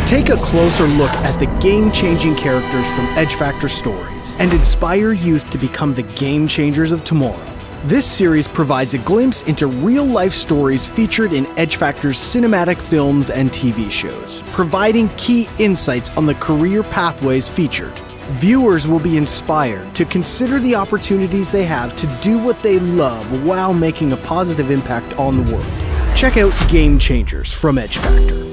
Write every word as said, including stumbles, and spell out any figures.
Take a closer look at the game-changing characters from Edge Factor Stories and inspire youth to become the game changers of tomorrow. This series provides a glimpse into real-life stories featured in Edge Factor's cinematic films and T V shows, providing key insights on the career pathways featured. Viewers will be inspired to consider the opportunities they have to do what they love while making a positive impact on the world. Check out Game Changers from Edge Factor.